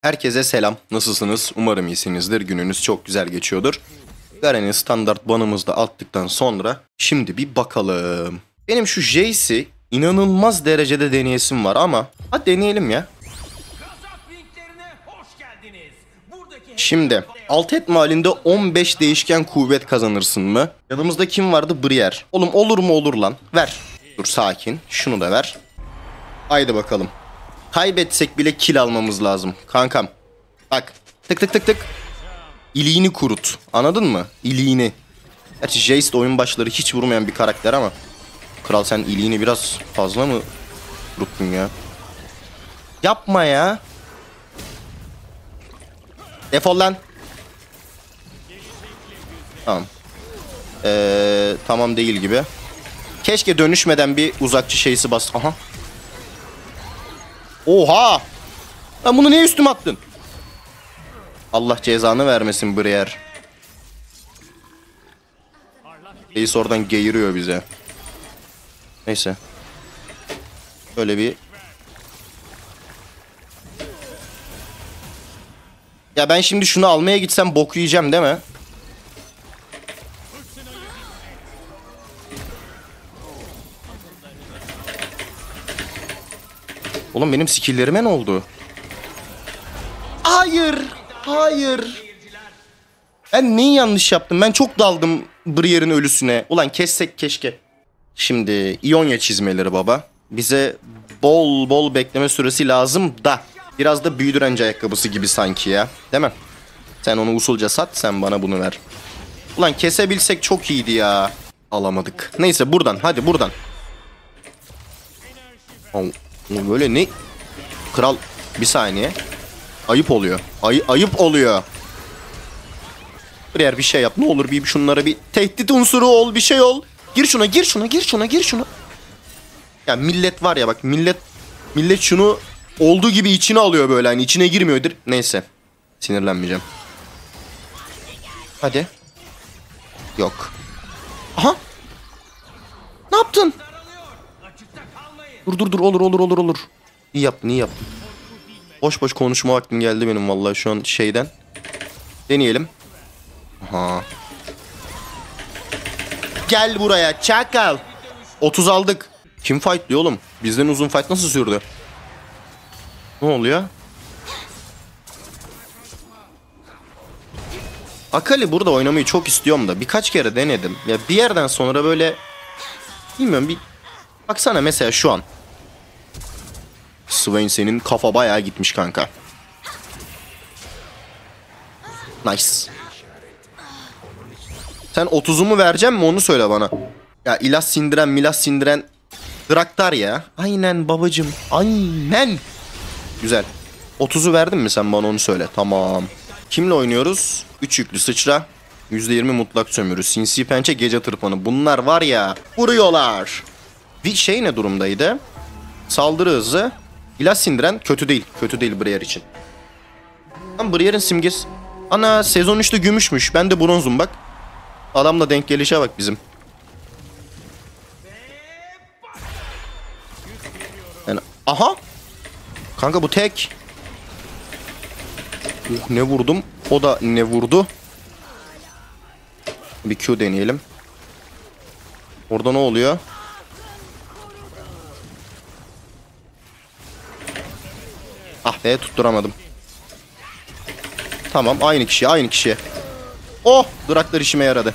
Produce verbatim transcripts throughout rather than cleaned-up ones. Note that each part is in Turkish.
Herkese selam. Nasılsınız? Umarım iyisinizdir. Gününüz çok güzel geçiyordur. Garen'i standart banımızda attıktan sonra şimdi bir bakalım. Benim şu Jace'i inanılmaz derecede deneyesim var ama hadi deneyelim ya. Şimdi alt etme halinde on beş değişken kuvvet kazanırsın mı? Yanımızda kim vardı? Briar. Oğlum olur mu olur lan? Ver. Dur sakin. Şunu da ver. Haydi bakalım. Kaybetsek bile kill almamız lazım. Kankam. Bak. Tık tık tık tık. İliğini kurut. Anladın mı? İliğini. Gerçi Jace de oyun başları hiç vurmayan bir karakter ama. Kral sen iliğini biraz fazla mı kuruttun ya? Yapma ya. Defol lan. Tamam. Ee, tamam değil gibi. Keşke dönüşmeden bir uzakçı şeysi bas. Aha. Oha! Lan bunu niye üstüme attın? Allah cezanı vermesin Briar. Reis oradan geğiriyor bize. Neyse. Böyle bir... Ya ben şimdi şunu almaya gitsem bok yiyeceğim değil mi? Oğlum benim skill'lerime ne oldu? Hayır. Hayır. Ben neyi yanlış yaptım? Ben çok daldım Briar'ın ölüsüne. Ulan kessek keşke. Şimdi İonya çizmeleri baba. Bize bol bol bekleme süresi lazım da. Biraz da büyü direnci ayakkabısı gibi sanki ya. Değil mi? Sen onu usulca sat, sen bana bunu ver. Ulan kesebilsek çok iyiydi ya. Alamadık. Neyse buradan, hadi buradan. Böyle ne? Kral bir saniye. Ayıp oluyor. Ay ayıp oluyor. Briar bir şey yap. Ne olur bir şunlara bir tehdit unsuru ol. Bir şey ol. Gir şuna gir şuna gir şuna gir şuna. Ya millet var ya bak millet. Millet şunu olduğu gibi içine alıyor böyle. Hani içine girmiyordur. Neyse. Sinirlenmeyeceğim. Hadi. Yok. Aha. Ne yaptın? Dur dur dur olur olur olur olur. İyi yaptın iyi yaptın. Boş boş konuşma vaktim geldi benim vallahi şu an şeyden. Deneyelim. Aha. Gel buraya çakal. otuz aldık. Kim fightlıyor oğlum? Bizden uzun fight nasıl sürdü? Ne oluyor? Akali burada oynamayı çok istiyorum da birkaç kere denedim. Ya bir yerden sonra böyle bilmiyorum bir baksana mesela şu an. Swain senin kafa bayağı gitmiş kanka. Nice. Sen otuzumu vereceğim mi onu söyle bana. Ya ilah sindiren milah sindiren Draktar ya. Aynen babacım. Aynen. Güzel. otuzu verdin mi sen bana onu söyle. Tamam. Kimle oynuyoruz? üç yüklü sıçra. yüzde yirmi mutlak sömürü. Sinsi pençe gece tırpanı. Bunlar var ya. Vuruyorlar. Bir şey ne durumdaydı? Saldırı hızı. İlah sindiren kötü değil. Kötü değil Briar için. Lan Briar'ın simgesi. Ana sezon üçte gümüşmüş. Ben de bronzum bak. Adamla denk gelişe bak bizim. Yani, aha. Kanka bu tek. Uh, ne vurdum. O da ne vurdu. Bir Q deneyelim. Orada ne oluyor? Ah be tutturamadım. Tamam aynı kişi aynı kişi. Oh Draktar işime yaradı.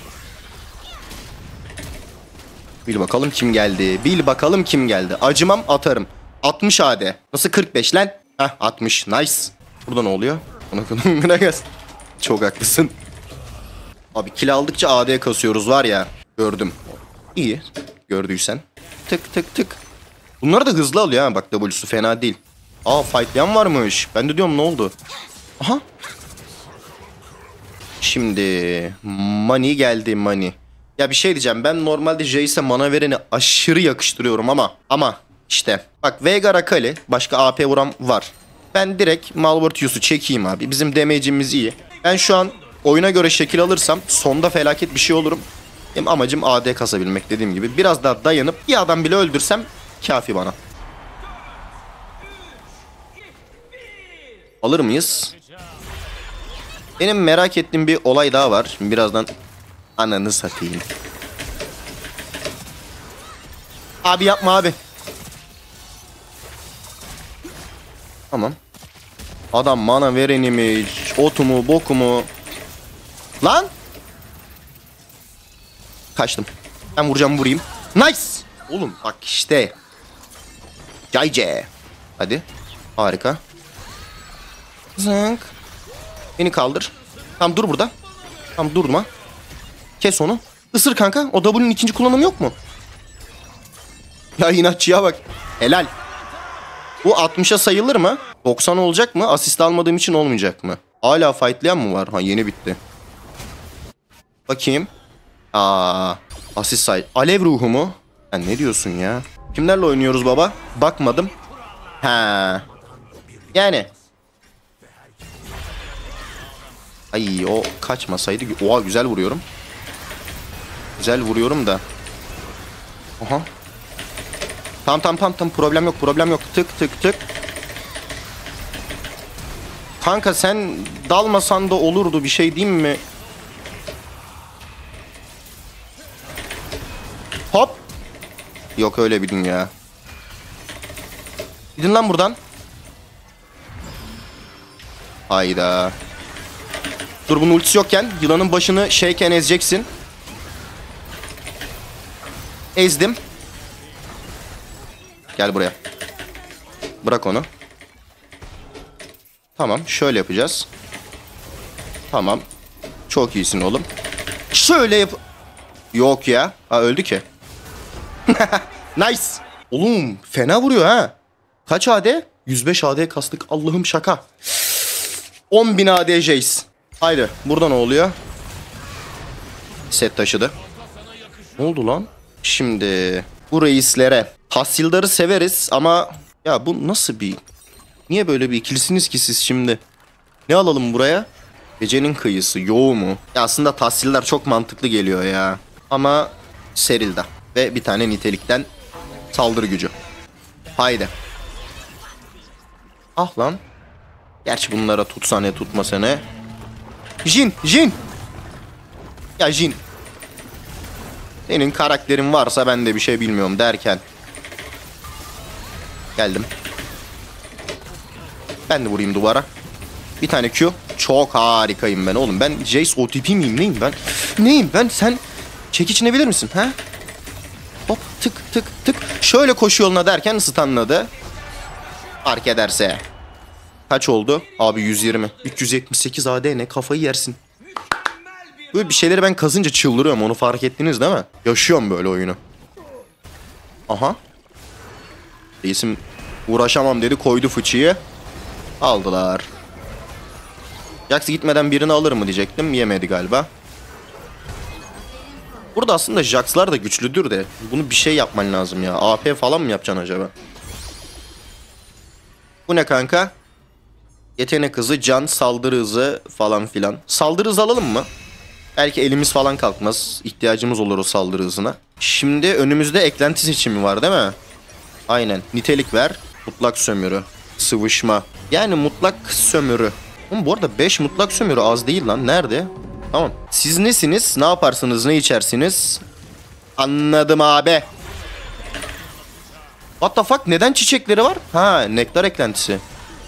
Bil bakalım kim geldi. Bil bakalım kim geldi. Acımam atarım. altmış A D. Nasıl kırk beş lan? Heh altmış. Nice. Burada ne oluyor? Çok haklısın. Abi kill aldıkça A D kasıyoruz var ya. Gördüm. İyi. Gördüysen. Tık tık tık. Bunları da hızlı alıyor ha. Bak W'su fena değil. Aa fightlayan varmış. Ben de diyorum ne oldu? Aha. Şimdi Money geldi Money. Ya bir şey diyeceğim. Ben normalde Jace'e mana vereni aşırı yakıştırıyorum ama ama işte bak Veigar Akali başka A P vuran var. Ben direkt Malvartius'u çekeyim abi. Bizim damage'imiz iyi. Ben şu an oyuna göre şekil alırsam sonda felaket bir şey olurum. Benim amacım A D kasabilmek dediğim gibi. Biraz daha dayanıp bir adam bile öldürsem kafi bana. Alır mıyız? Benim merak ettiğim bir olay daha var. Şimdi birazdan ananı satayım. Abi yapma abi. Tamam. Adam mana verenmiş. Otumu bokumu. Lan. Kaçtım. Ben vuracağım vurayım. Nice. Oğlum bak işte. Cayce. Hadi. Harika. Zınk. Beni kaldır. Tamam dur burada. Tamam durma. Kes onu. Isır kanka. O W'nin ikinci kullanımı yok mu? Ya inatçıya bak. Helal. Bu altmışa sayılır mı? doksan olacak mı? Asist almadığım için olmayacak mı? Hala fightlayan mı var? Ha yeni bitti. Bakayım. Aa, asist say. Alev ruhu mu? Ha, ne diyorsun ya? Kimlerle oynuyoruz baba? Bakmadım. Ha. Yani. Ay o kaçmasaydı. Oha güzel vuruyorum. Güzel vuruyorum da. Aha. Tamam tamam tamam tamam problem yok problem yok. Tık tık tık. Kanka sen dalmasan da olurdu bir şey diyeyim mi? Hop. Yok öyle bir dünya. Gidin lan buradan. Hayda. Dur bunun ultisi yokken yılanın başını şeyken ezeceksin. Ezdim. Gel buraya. Bırak onu. Tamam şöyle yapacağız. Tamam. Çok iyisin oğlum. Şöyle yap... Yok ya. Ha öldü ki. Nice. Oğlum fena vuruyor ha. Kaç A D? yüz beş A D kastık. Allah'ım şaka. on bin A D Jace. Haydi. Burada ne oluyor? Set taşıdı. Ne oldu lan? Şimdi bu reislere. Tahsildarı severiz ama ya bu nasıl bir... Niye böyle bir ikilisiniz ki siz şimdi? Ne alalım buraya? Gecenin kıyısı. Yoğu mu? Ya aslında tahsiller çok mantıklı geliyor ya. Ama Serilda. Ve bir tane nitelikten saldırı gücü. Haydi. Ah lan. Gerçi bunlara tutsa ne tutmasa ne. Jin. Jin. Ya Jin. Senin karakterin varsa ben de bir şey bilmiyorum derken. Geldim. Ben de vurayım duvara. Bir tane Q. Çok harikayım ben oğlum. Ben Jace O T P miyim neyim ben? Neyim ben? Sen çekiç inebilir misin? Ha? Hop tık tık tık. Şöyle koşu yoluna derken stunladı. Fark ederse. Kaç oldu? Abi yüz yirmi. üç yüz yetmiş sekiz A D ne? Kafayı yersin. Böyle bir şeyleri ben kazınca çıldırıyorum. Onu fark ettiniz değil mi? Yaşıyorum böyle oyunu. Aha. Reisim uğraşamam dedi. Koydu fıçıyı. Aldılar. Jax gitmeden birini alır mı diyecektim. Yemedi galiba. Burada aslında Jax'lar da güçlüdür de. Bunu bir şey yapman lazım ya. A P falan mı yapacaksın acaba? Bu ne kanka? Yetenek hızı, can, saldırı hızı falan filan. Saldırı hızı alalım mı? Belki elimiz falan kalkmaz. İhtiyacımız olur o saldırı hızına. Şimdi önümüzde eklenti seçimi var değil mi? Aynen. Nitelik ver. Mutlak sömürü. Sıvışma. Yani mutlak sömürü. Oğlum bu arada beş mutlak sömürü az değil lan. Nerede? Tamam. Siz nesiniz? Ne yaparsınız? Ne içersiniz? Anladım abi. What the fuck? Neden çiçekleri var? Ha, nektar eklentisi.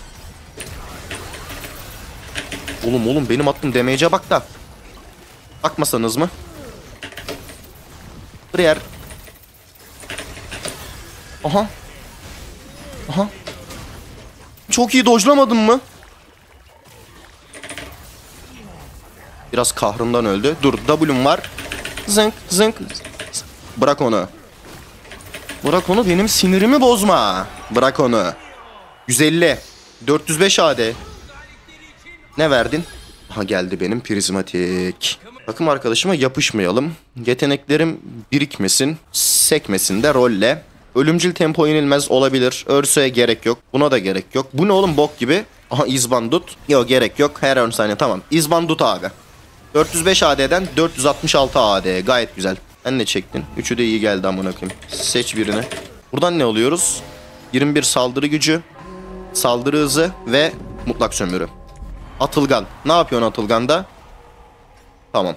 Oğlum oğlum benim attığım damage'e bak da. Bakmasanız mı? Briar. Aha. Aha. Çok iyi dojlamadın mı? Biraz kahrımdan öldü. Dur W'm var. Zınk zınk. Bırak onu. Bırak onu, benim sinirimi bozma. Bırak onu. yüz elli. dört yüz beş A D. Ne verdin? Aha geldi benim prizmatik. Takım arkadaşıma yapışmayalım. Yeteneklerim birikmesin. Sekmesin de rolle. Ölümcül tempo yenilmez olabilir. Örseye gerek yok. Buna da gerek yok. Bu ne oğlum bok gibi. Aha izbandut. Yok gerek yok. Her on saniye tamam. İzbandut abi. dört yüz beş A D'den dört yüz altmış altı A D. Gayet güzel. Sen ne çektin? Üçü de iyi geldi amına koyayım. Seç birini. Buradan ne alıyoruz? yirmi bir saldırı gücü. Saldırı hızı ve Mutlak sömürü. Atılgan. Ne yapıyorsun Atılgan'da? Tamam.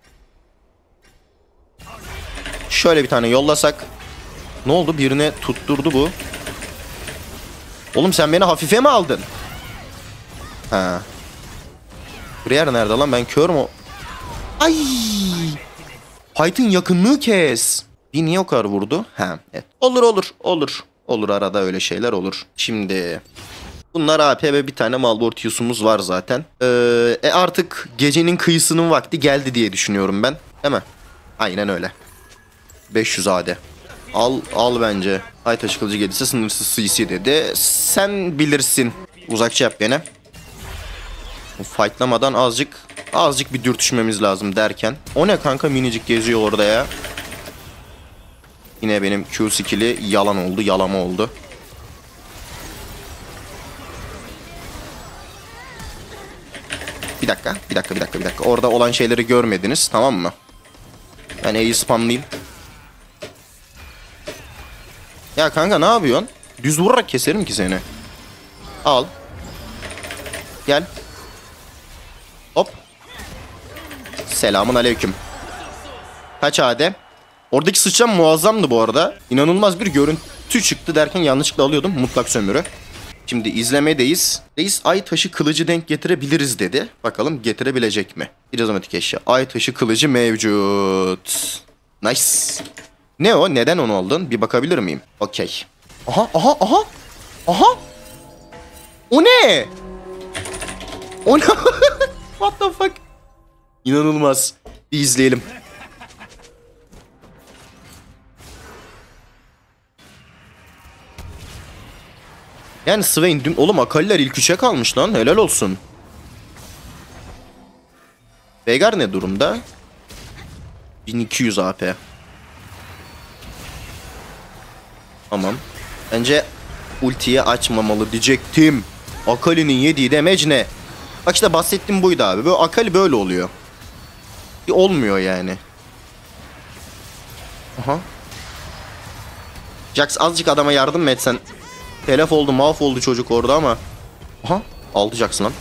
Şöyle bir tane yollasak. Ne oldu? Birine tutturdu bu. Oğlum sen beni hafife mi aldın? Ha. Briar nerede lan? Ben kör mü? Ay! Python yakınlığı kes. Bir niye o kadar vurdu? Ha, evet. Olur olur olur. Olur, arada öyle şeyler olur. Şimdi bunlar A P ve bir tane Malbortius'umuz var zaten. Ee, e artık gecenin kıyısının vakti geldi diye düşünüyorum ben. Değil mi? Aynen öyle. beş yüz A D. Al al bence. Ay taşı kılıcı gelirse sınırsız C C dedi. Sen bilirsin. Uzakça yap gene. Fightlamadan azıcık azıcık bir dürtüşmemiz lazım derken. O ne kanka, minicik geziyor orada ya. Yine benim Q skill'i yalan oldu, yalama oldu. Bir dakika, bir dakika, bir dakika, bir dakika. Orada olan şeyleri görmediniz, tamam mı? Ben E'yi spamlayayım. Ya kanka ne yapıyorsun? Düz vurarak keserim ki seni. Al. Gel. Hop. Selamun aleyküm. Kaç A D? Oradaki sıçram muazzamdı bu arada. İnanılmaz bir görüntü çıktı derken yanlışlıkla alıyordum. Mutlak sömürü. Şimdi izlemedeyiz. Reis ay taşı kılıcı denk getirebiliriz dedi. Bakalım getirebilecek mi? Prizmatik eşya. Ay taşı kılıcı mevcut. Nice. Ne o? Neden onu aldın? Bir bakabilir miyim? Okey. Aha aha aha. Aha. O ne? O ne? What the fuck? İnanılmaz. Bir izleyelim. Yani Swain dün... Oğlum Akaliler ilk üçe kalmış lan. Helal olsun. Veigar ne durumda? bin iki yüz A P. Tamam. Bence ultiyi açmamalı diyecektim. Akali'nin yediği damage ne? Bak işte bahsettiğim buydu abi. Böyle Akali böyle oluyor. Bir olmuyor yani. Aha. Jax azıcık adama yardım mı etsen? Telef oldu, mahvoldu çocuk orada ama. Aha. Aldı Jax lan.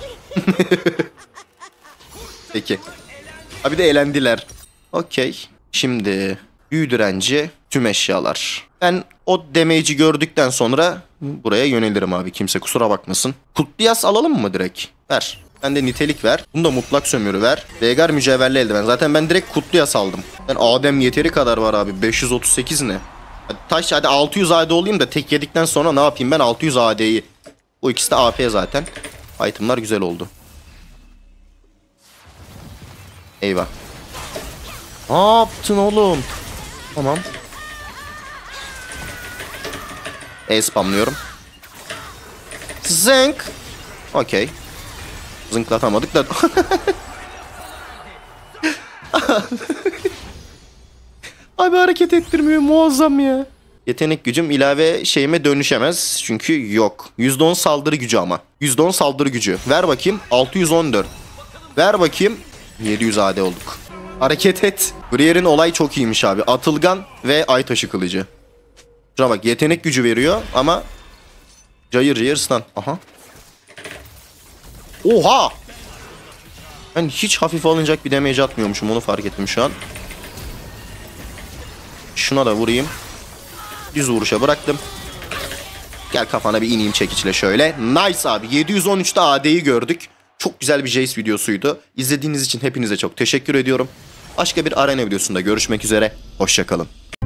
Peki. Abi de eğlendiler. Okey. Şimdi büyü direnci, tüm eşyalar. Ben o damage'i gördükten sonra buraya yönelirim abi. Kimse kusura bakmasın. Kutliyas alalım mı direkt? Ver. Ben de nitelik ver. Bunu da mutlak sömürü ver. Veigar mücevherli eldiven. Zaten ben direkt Kutliyas aldım. Ben Adem yeteri kadar var abi. beş yüz otuz sekiz ne? Hadi taş hadi altı yüz A D olayım da tek yedikten sonra ne yapayım ben altı yüz A D'yi. Bu ikisi de A P zaten. Itemlar güzel oldu. Eyvah. Ne yaptın oğlum? Tamam. E spamlıyorum. Zınk. Okey. Zınklatamadık da. Abi hareket ettirmiyor, muazzam ya. Yetenek gücüm ilave şeyime dönüşemez. Çünkü yok. yüzde on saldırı gücü ama. yüzde on saldırı gücü. Ver bakayım. altı yüz on dört. Ver bakayım. yedi yüz A D olduk. Hareket et. Brier'in olay çok iyiymiş abi. Atılgan ve ay taşı kılıcı. Şuna bak, yetenek gücü veriyor ama cayır cayır stun. Aha. Oha! Ben hiç hafif alınacak bir damage atmıyormuşum, onu fark ettim şu an. Şuna da vurayım. Düz vuruşa bıraktım. Gel kafana bir ineyim çekiçle şöyle. Nice abi. yedi yüz on üçte A D'yi gördük. Çok güzel bir Jace videosuydu. İzlediğiniz için hepinize çok teşekkür ediyorum. Başka bir arena videosunda görüşmek üzere. Hoşça kalın.